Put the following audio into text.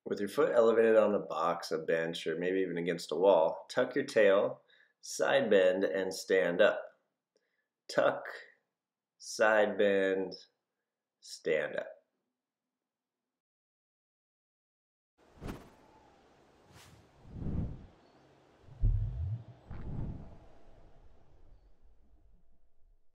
With your foot elevated on a box, a bench, or maybe even against a wall, tuck your tail, side bend, and stand up. Tuck, side bend, stand up.